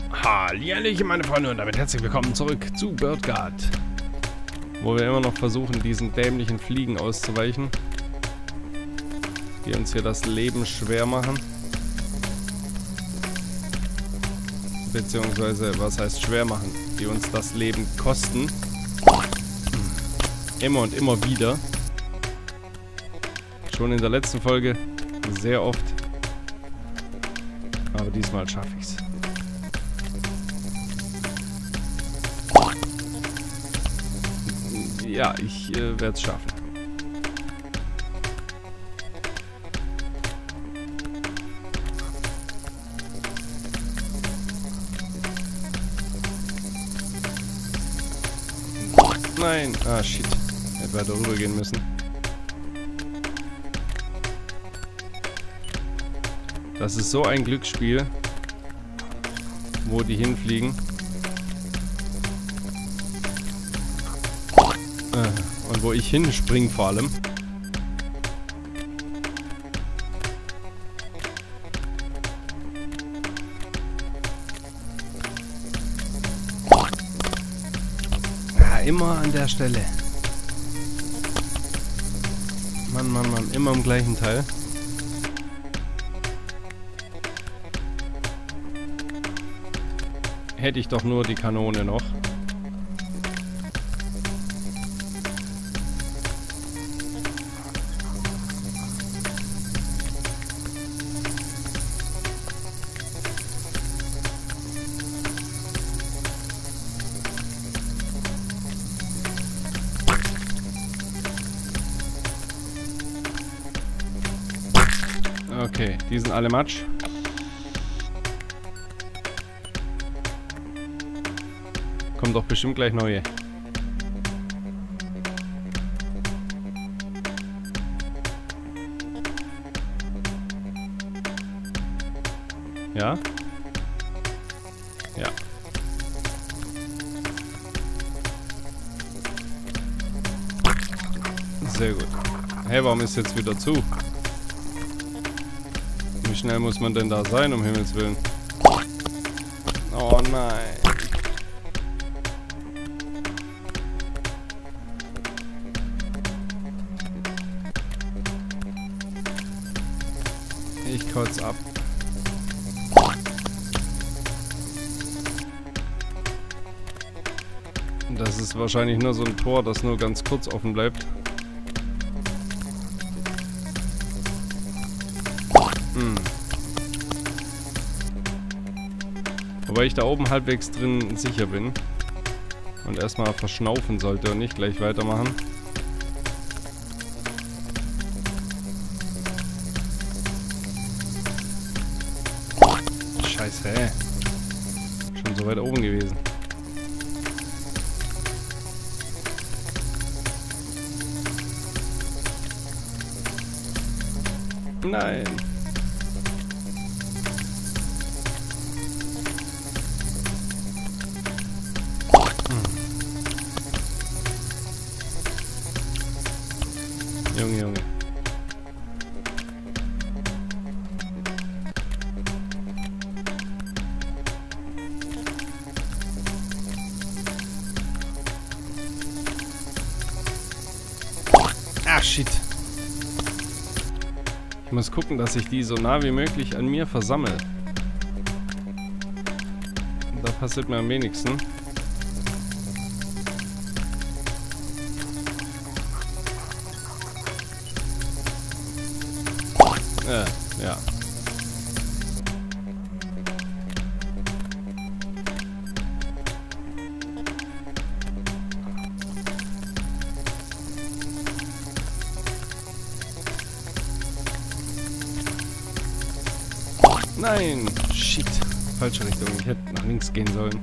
Hallihallo, meine Freunde, und damit herzlich willkommen zurück zu Birdguard. Wo wir immer noch versuchen, diesen dämlichen Fliegen auszuweichen, die uns hier das Leben schwer machen. Beziehungsweise, was heißt schwer machen? Die uns das Leben kosten. Immer und immer wieder. Schon in der letzten Folge sehr oft. Aber diesmal schaffe ich's. Ja, ich werde es schaffen. Nein! Ah, shit. Hätte weiter rüber gehen müssen. Das ist so ein Glücksspiel, wo die hinfliegen. Und wo ich hinspringe vor allem. Ja, immer an der Stelle. Mann, Mann, Mann, immer im gleichen Teil. Hätte ich doch nur die Kanone noch. Okay, die sind alle Matsch. Kommen doch bestimmt gleich neue. Ja? Ja. Sehr gut. Hey, warum ist jetzt wieder zu? Wie schnell muss man denn da sein, um Himmels Willen? Oh nein. Ich kotz ab. Das ist wahrscheinlich nur so ein Tor, das nur ganz kurz offen bleibt. Wobei ich da oben halbwegs drin sicher bin. Und erstmal verschnaufen sollte und nicht gleich weitermachen. Scheiße, hä? Schon so weit oben gewesen. Nein. Junge, Junge. Ah, shit. Ich muss gucken, dass ich die so nah wie möglich an mir versammle. Da passiert mir am wenigsten. Ja. Nein! Shit! Falsche Richtung. Ich hätte nach links gehen sollen.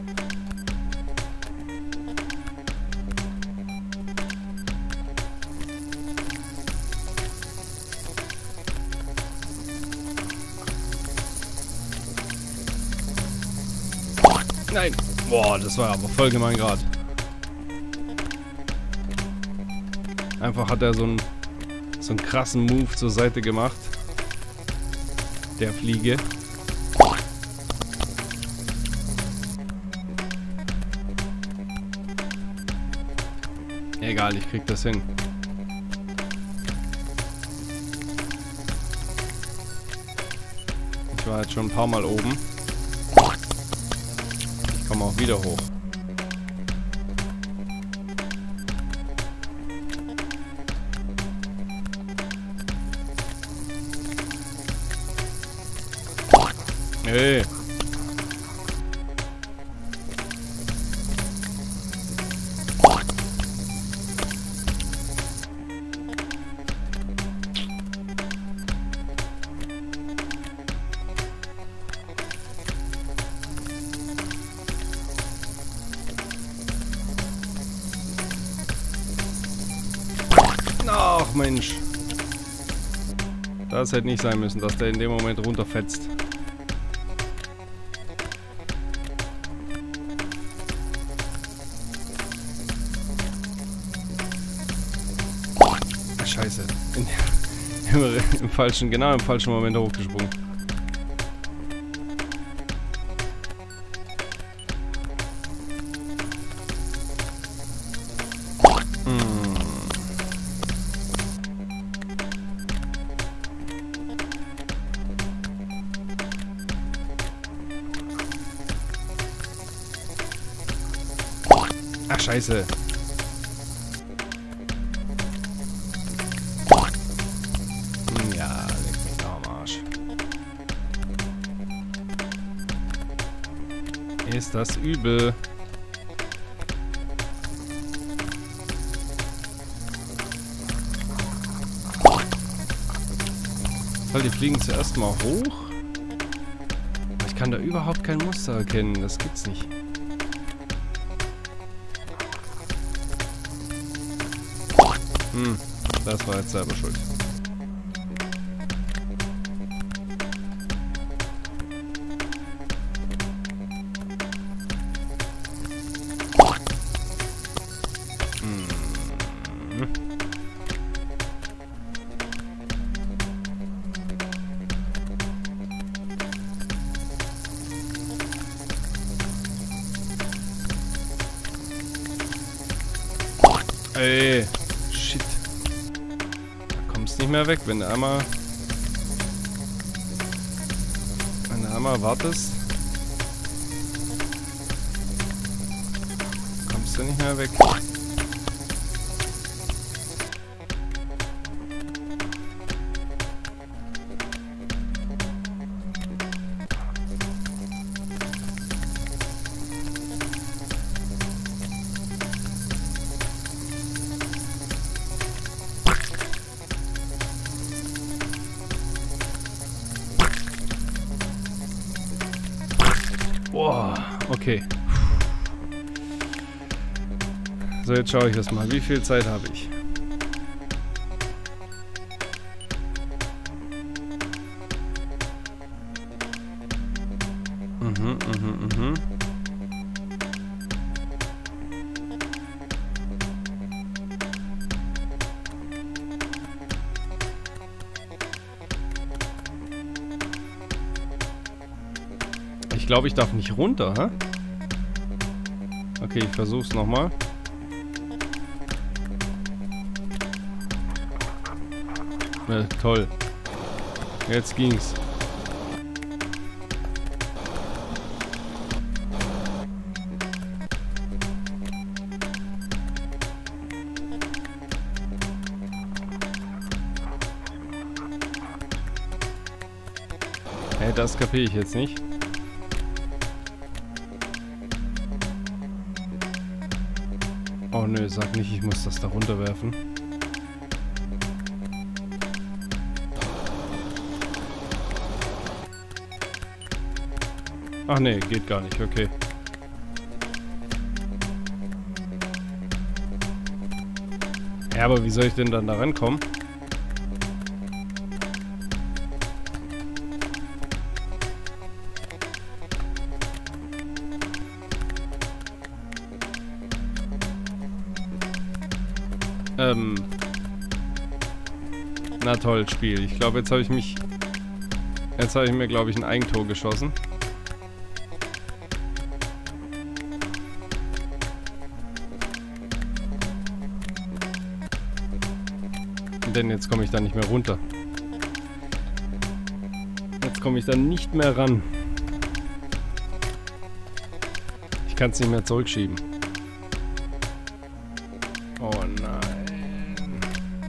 Nein! Boah, das war aber voll gemein gerade. Einfach hat er so einen krassen Move zur Seite gemacht. Der Fliege. Egal, ich krieg das hin. Ich war jetzt schon ein paar Mal oben. Ich komme auch wieder hoch. Hey. Ach Mensch. Das hätte nicht sein müssen, dass der in dem Moment runterfetzt. Ach, Scheiße. Genau im falschen Moment hochgesprungen. Ach, Scheiße. Ja, leg mich da am Arsch. Ist das übel? Weil die fliegen zuerst mal hoch. Ich kann da überhaupt kein Muster erkennen. Das gibt's nicht. Das war jetzt selber schuld. Ey, shit. Da kommst nicht mehr weg, wenn du einmal wartest. Kommst du nicht mehr weg. Boah, okay. So, jetzt schaue ich das mal. Wie viel Zeit habe ich? Ich glaube, ich darf nicht runter, hä? Okay, ich versuch's nochmal. Toll. Jetzt ging's. Das kapiere ich jetzt nicht. Oh nö, sag nicht, ich muss das da runterwerfen. Ach nee, geht gar nicht, okay. Ja, aber wie soll ich denn dann da rankommen? Na toll, Spiel. Ich glaube, jetzt habe ich mir, glaube ich, ein Eigentor geschossen. Denn jetzt komme ich da nicht mehr runter. Jetzt komme ich da nicht mehr ran. Ich kann es nicht mehr zurückschieben. Oh nein.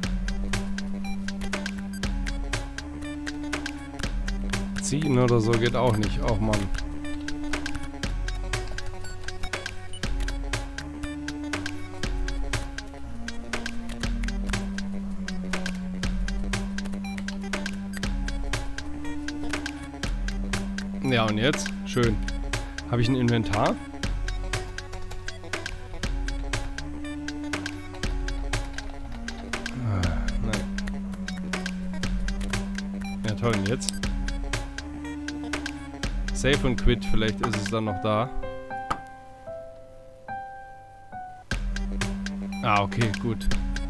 Ziehen oder so geht auch nicht. Oh Mann. Ja, und jetzt? Schön. Habe ich ein Inventar? Nein. Ja, toll. Und jetzt? Save und Quit. Vielleicht ist es dann noch da. Ah, okay, gut.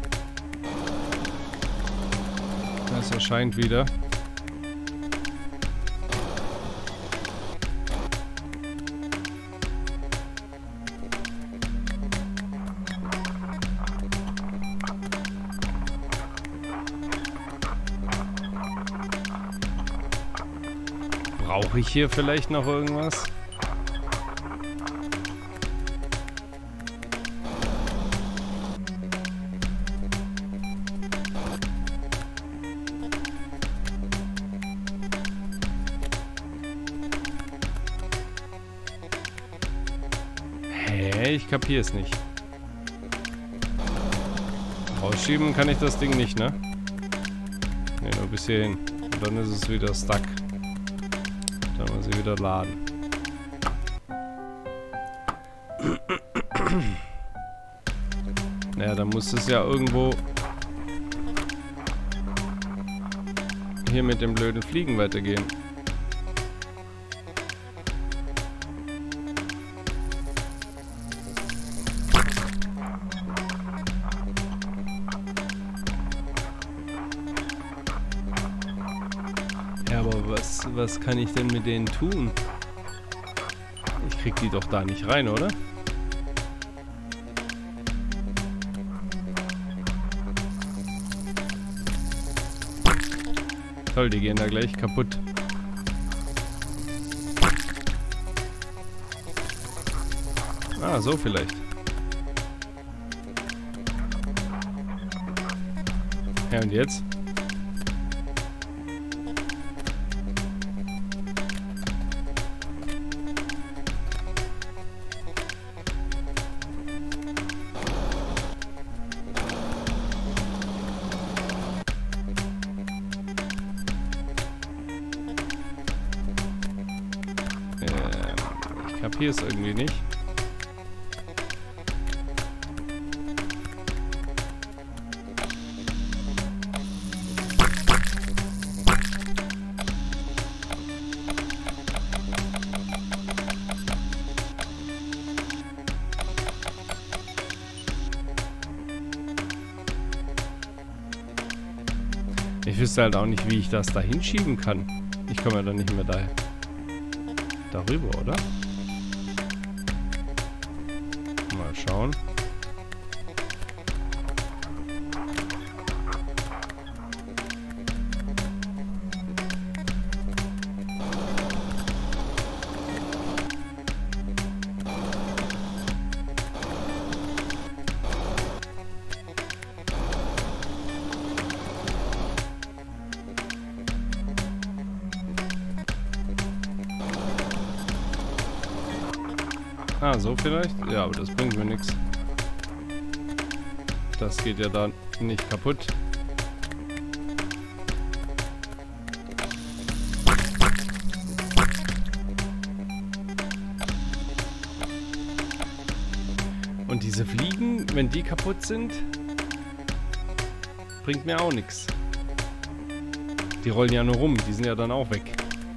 Das erscheint wieder. Brauche ich hier vielleicht noch irgendwas? Hä? Ich kapiere es nicht. Rausschieben kann ich das Ding nicht, ne? Ne, nur bis hierhin. Und dann ist es wieder stuck. Dann muss ich wieder laden. Naja, dann muss es ja irgendwo hier mit dem blöden Fliegen weitergehen. Ja, aber was kann ich denn mit denen tun? Ich krieg die doch da nicht rein, oder? Toll, die gehen da gleich kaputt. Ah, so vielleicht. Ja, und jetzt? Ich kapiere es irgendwie nicht. Ich wüsste halt auch nicht, wie ich das da hinschieben kann. Ich komme ja dann nicht mehr darüber, oder? Mal schauen. Ah, so vielleicht? Ja, aber das bringt mir nichts. Das geht ja da nicht kaputt. Und diese Fliegen, wenn die kaputt sind, bringt mir auch nichts. Die rollen ja nur rum, die sind ja dann auch weg.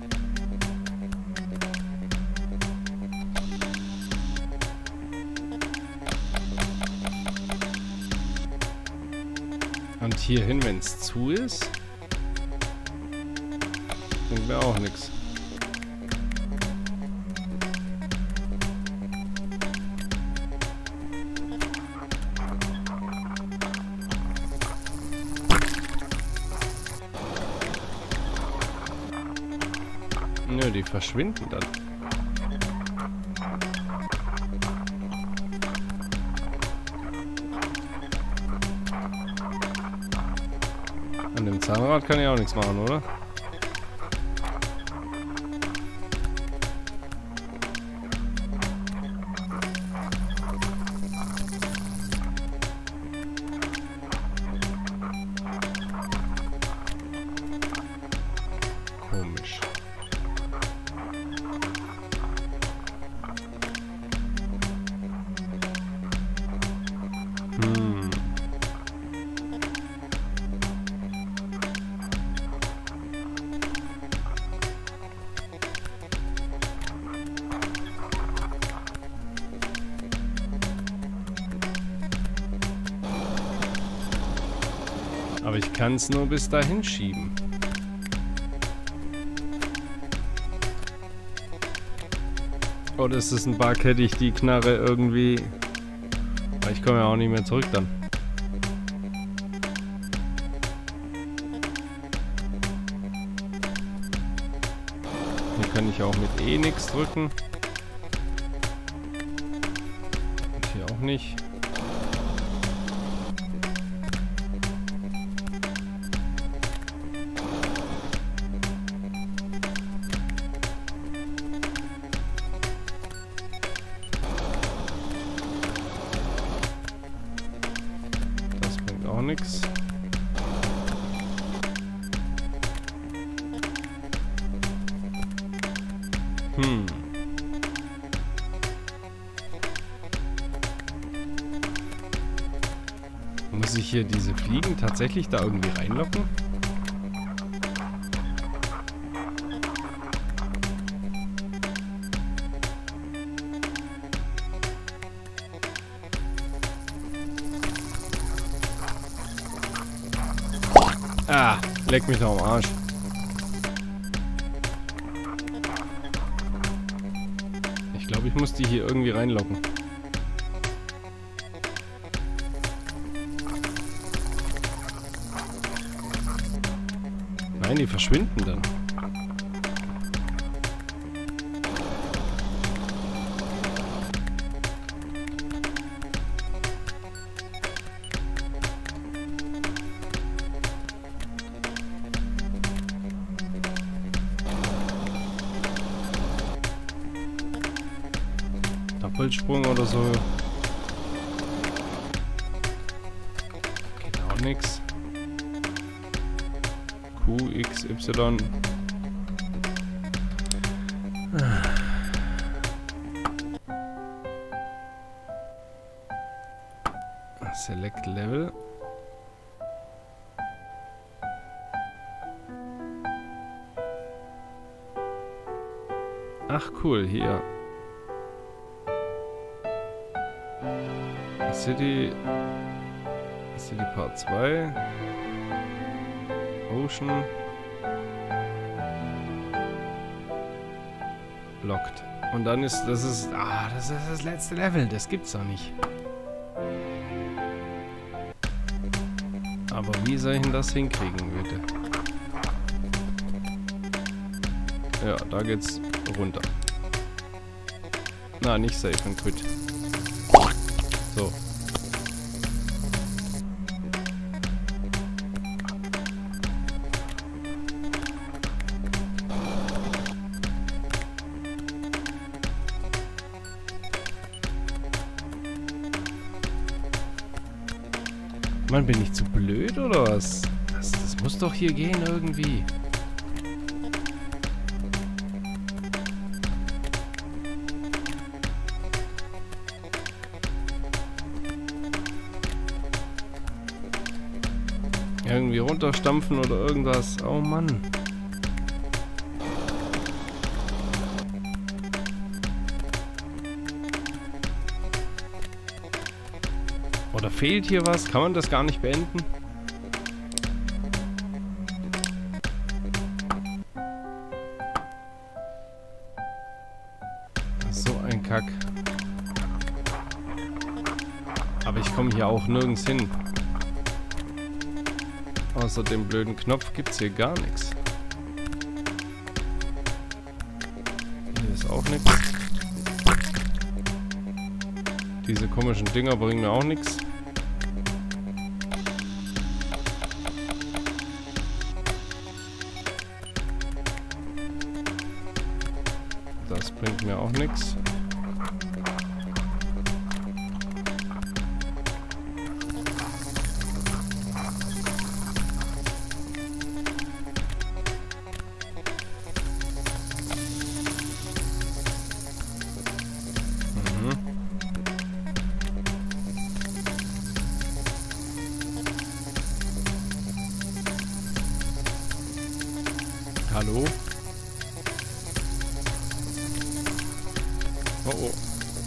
Und hierhin, wenn es zu ist, bringt mir auch nichts. die verschwinden dann. An dem Zahnrad kann ich auch nichts machen, oder? Komisch. Aber ich kann es nur bis dahin schieben. Oder ist es ein Bug, hätte ich die Knarre irgendwie... Ich komme ja auch nicht mehr zurück dann. Hier kann ich auch mit E nichts drücken. Und hier auch nicht. Auch nix. Muss ich hier diese Fliegen tatsächlich da irgendwie reinlocken? Ah, leck mich doch am Arsch. Ich glaube, ich muss die hier irgendwie reinlocken. Nein, die verschwinden dann. Doppelsprung oder so. Geht auch nix. Q, X, Y. Select Level. Ach cool, hier. City Part 2. Ocean. Locked. Und dann ist das ist das letzte Level. Das gibt's doch nicht. Aber wie soll ich denn das hinkriegen, bitte? Ja, da geht's runter. Na, nicht safe and quit. So. Mann, bin ich zu blöd oder was? Das muss doch hier gehen irgendwie. Irgendwie runterstampfen oder irgendwas. Oh Mann. Oder fehlt hier was? Kann man das gar nicht beenden? So ein Kack. Aber ich komme hier auch nirgends hin. Außer dem blöden Knopf gibt es hier gar nichts. auch nichts. Diese komischen Dinger bringen mir auch nichts. Das bringt mir auch nichts. Hallo? Oh oh.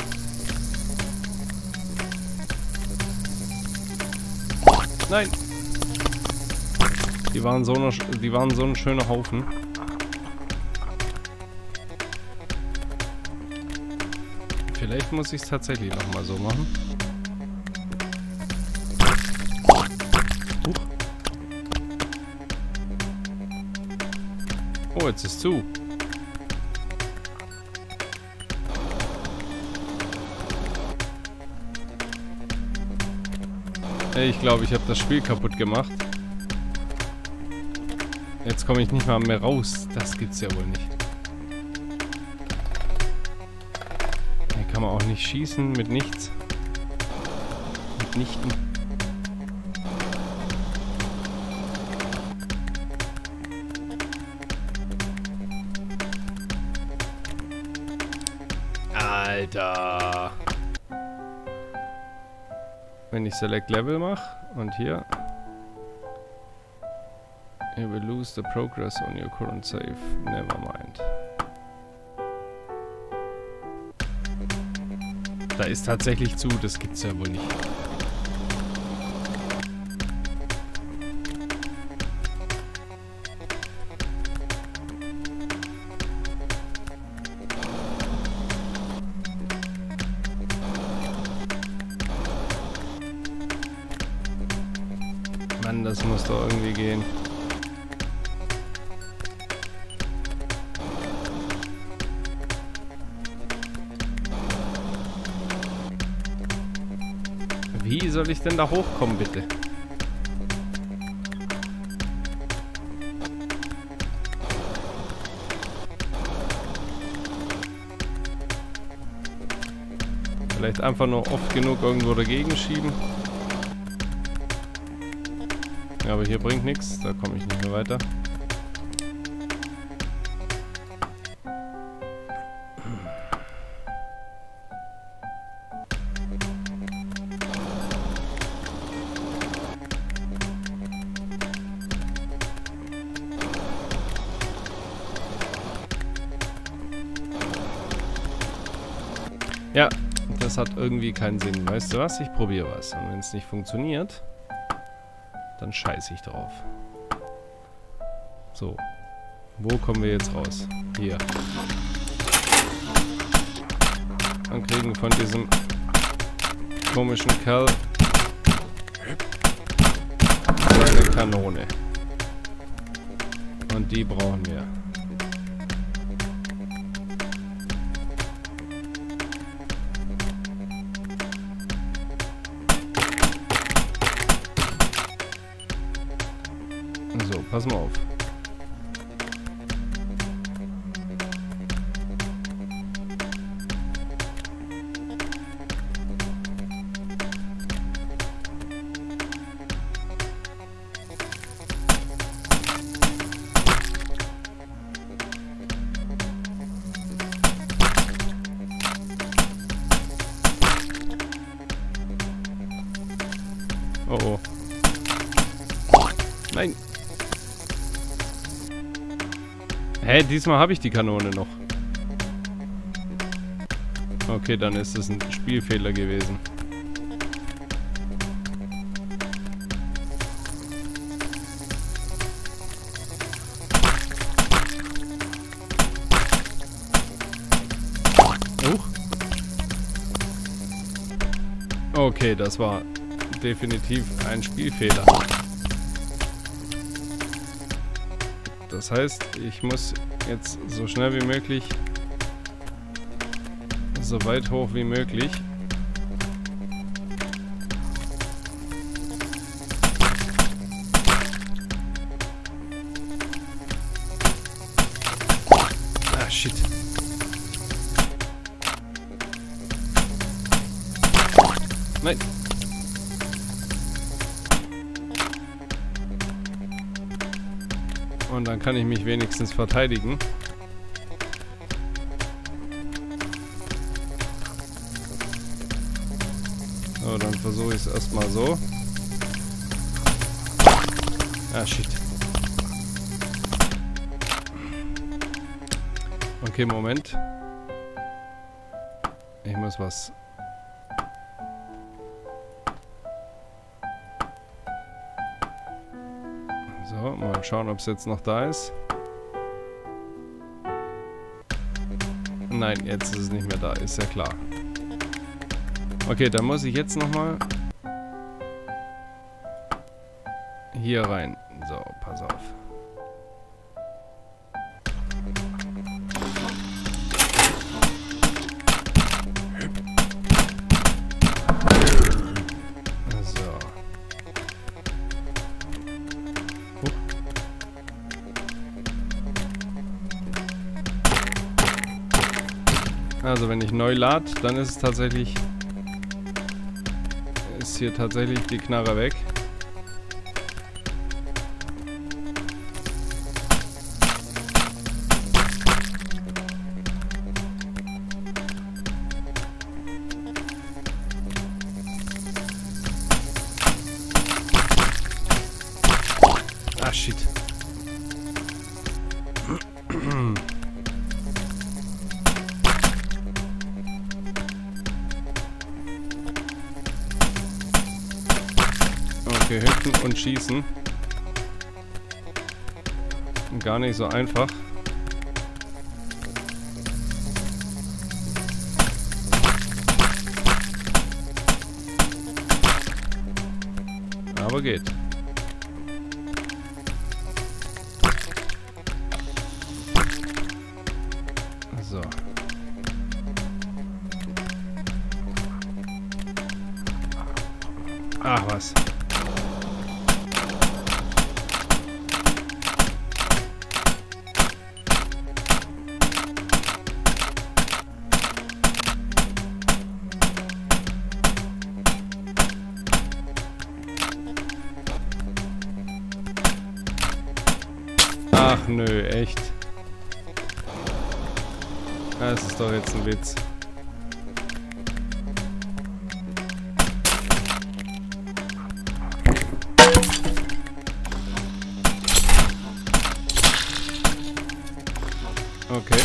Nein! Die waren so ein schöner Haufen. Vielleicht muss ich es tatsächlich nochmal so machen. Huch. Oh, jetzt ist zu. Ich glaube, ich habe das Spiel kaputt gemacht. Jetzt komme ich nicht mal mehr raus. Das gibt's ja wohl nicht. Hier kann man auch nicht schießen mit nichts. Mitnichten. Alter. Wenn ich Select Level mache und hier you will lose the progress on your current save. Never mind. Da ist tatsächlich zu, das gibt's ja wohl nicht. Mann, das muss doch irgendwie gehen. Wie soll ich denn da hochkommen, bitte? Vielleicht einfach nur oft genug irgendwo dagegen schieben. Ja, aber hier bringt nichts, da komme ich nicht mehr weiter. Ja, das hat irgendwie keinen Sinn. Weißt du was? Ich probiere was. Und wenn es nicht funktioniert, dann scheiße ich drauf. So. Wo kommen wir jetzt raus? Hier. Dann kriegen wir von diesem komischen Kerl eine Kanone. Und die brauchen wir. So, pass mal auf. Oh oh. Nein. Hä, diesmal habe ich die Kanone noch. Okay, dann ist es ein Spielfehler gewesen. Okay, das war definitiv ein Spielfehler. Das heißt, ich muss jetzt so schnell wie möglich so weit hoch wie möglich. Ah, shit. Nein. Und dann kann ich mich wenigstens verteidigen. So, dann versuche ich es erstmal so. Ah, shit. Okay, Moment. Ich muss was... So, mal schauen, ob es jetzt noch da ist. Nein, jetzt ist es nicht mehr da, ist ja klar. Okay, dann muss ich jetzt nochmal hier rein. So, pass auf. So. Also wenn ich neu lade, dann ist es tatsächlich... Ist hier tatsächlich die Knarre weg. Ah, shit. Okay, hüpfen und schießen. Gar nicht so einfach. Aber geht. So. Ach was. Ach nö, echt. Das ist doch jetzt ein Witz. Okay.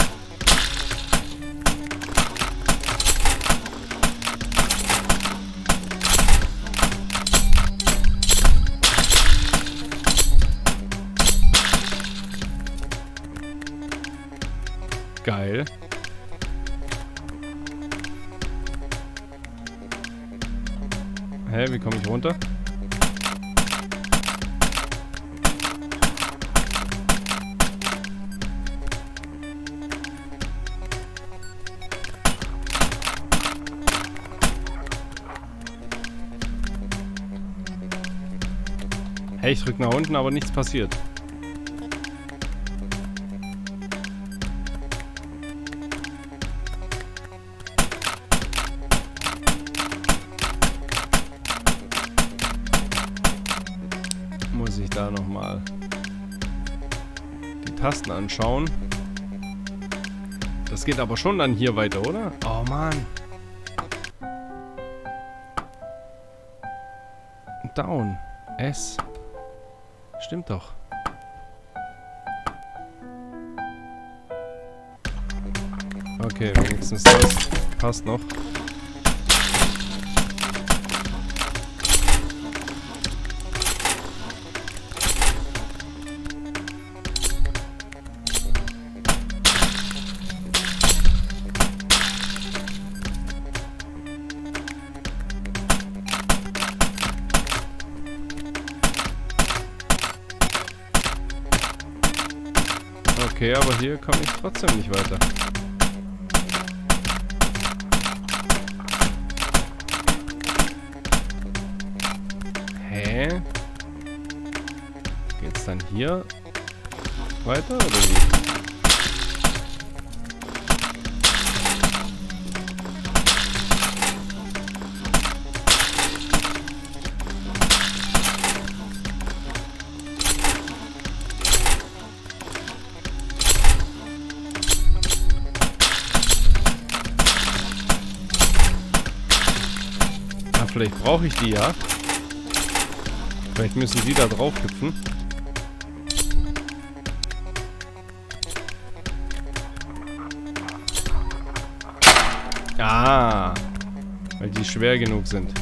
Geil. Hä, wie komme ich runter? Hey, ich drück nach unten, aber nichts passiert. Muss ich da nochmal die Tasten anschauen. Das geht aber schon dann hier weiter, oder? Oh Mann. Down. S. Stimmt doch. Okay, wenigstens das passt noch. Okay, aber hier komme ich trotzdem nicht weiter. Okay. Geht's dann hier weiter oder wie? Vielleicht brauche ich die ja. Vielleicht müssen die da drauf hüpfen. Ah, weil die schwer genug sind.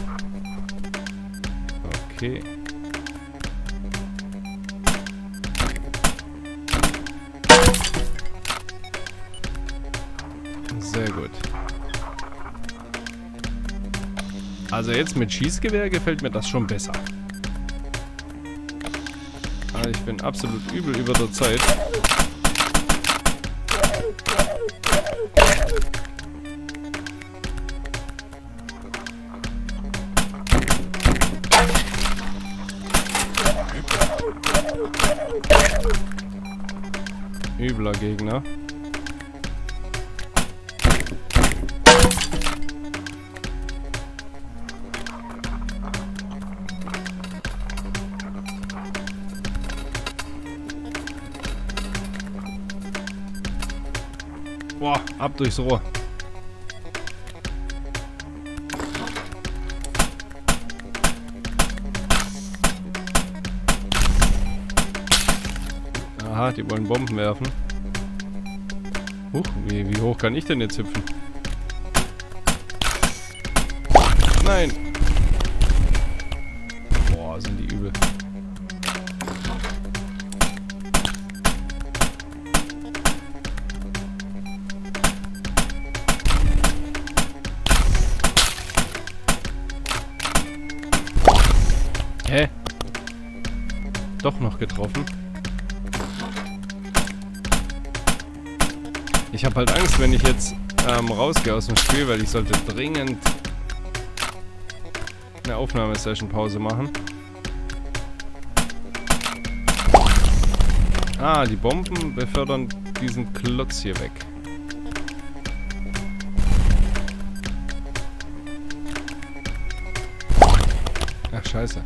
Okay. Sehr gut. Also jetzt mit Schießgewehr gefällt mir das schon besser. Aber ich bin absolut übel über der Zeit. Übler Gegner. Boah, ab durchs Rohr. Aha, die wollen Bomben werfen. Huch, wie hoch kann ich denn jetzt hüpfen? Nein! Boah, sind die übel. Hä? Doch noch getroffen. Ich habe halt Angst, wenn ich jetzt rausgehe aus dem Spiel, weil ich sollte dringend eine Aufnahmesession-Pause machen. Ah, die Bomben befördern diesen Klotz hier weg. Ach, scheiße.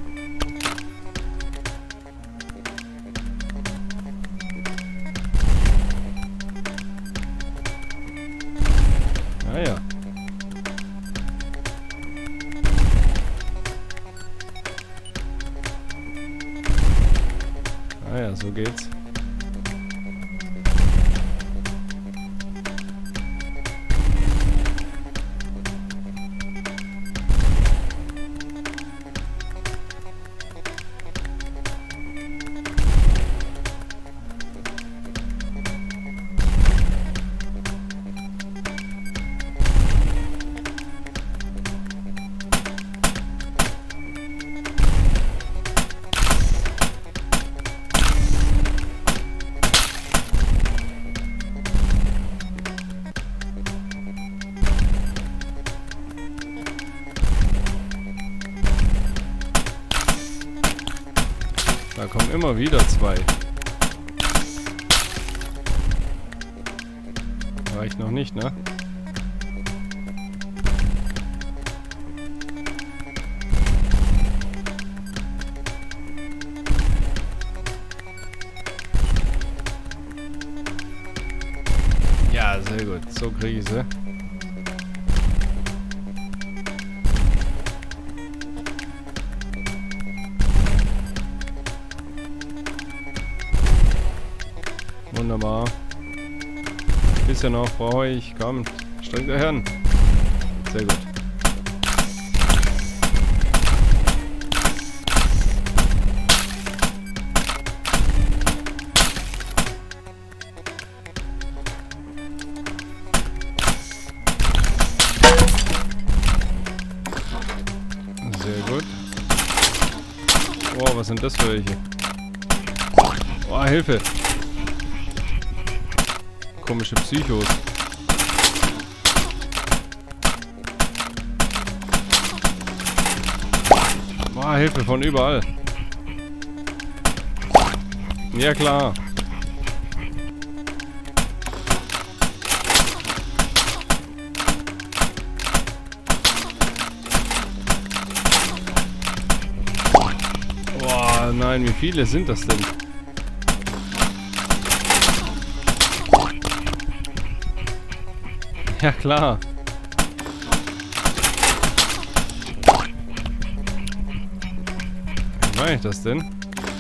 Ah ja. Ah ja, so geht's. Da kommen immer wieder zwei. Reicht noch nicht, ne? Ja, sehr gut. So kriege ich sie. Wunderbar. Bisschen noch brauche ich. Komm, strengt euch an. Sehr gut. Sehr gut. Oh, was sind das für welche? Oh, Hilfe! Komische Psychos. Boah, Ah, Hilfe von überall. Ja, klar. Boah, nein, wie viele sind das denn? Ja, klar. Wie mache ich das denn?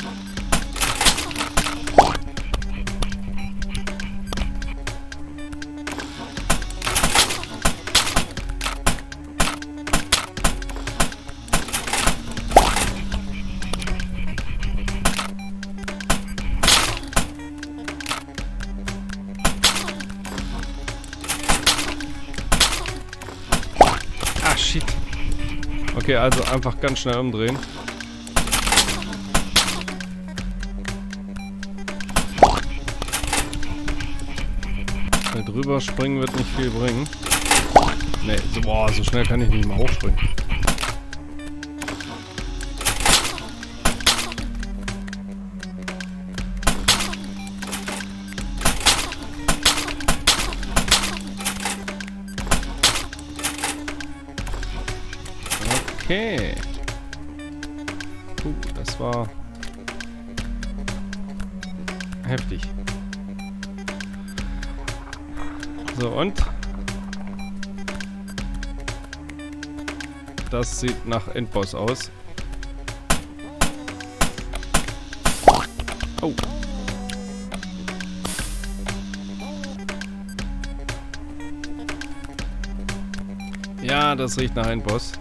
Ah, shit. Okay, also einfach ganz schnell umdrehen. Weil drüber springen wird nicht viel bringen. Ne, so, boah, so schnell kann ich nicht mal hochspringen. Okay. Das war heftig. So, und? Das sieht nach Endboss aus. Oh. Ja, das riecht nach Endboss.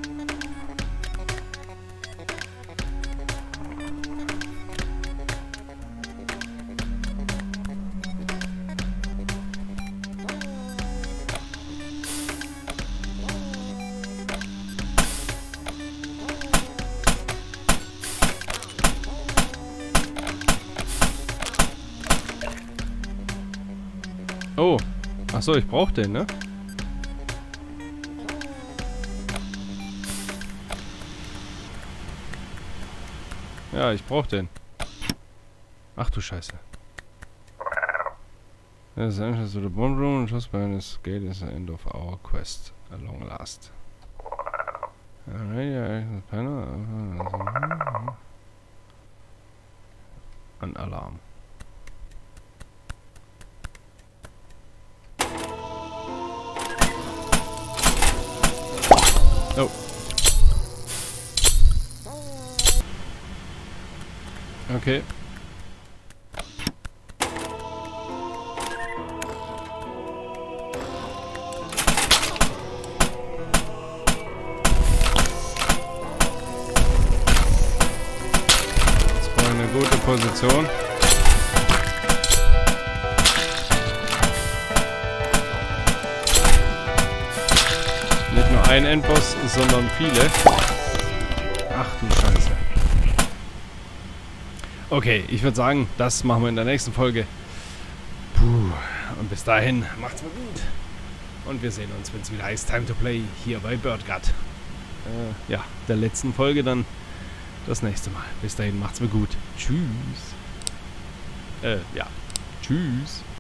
Oh. Achso, ich brauche den, ne? Ja, ich brauche den. Ach du Scheiße. Das ist entrance to the bomb room and just behind this gate is the end of our quest. At long last. An Alarm. Oh. Okay. Jetzt brauche ich eine gute Position. Nicht nur ein Endboss, sondern viele. Ach du Scheiße. Okay, ich würde sagen, das machen wir in der nächsten Folge. Puh. Und bis dahin, macht's mal gut. Und wir sehen uns, wenn es wieder heißt Time to Play hier bei Birdgut. Ja, der letzten Folge dann das nächste Mal. Bis dahin, macht's mal gut. Tschüss. Ja. Tschüss.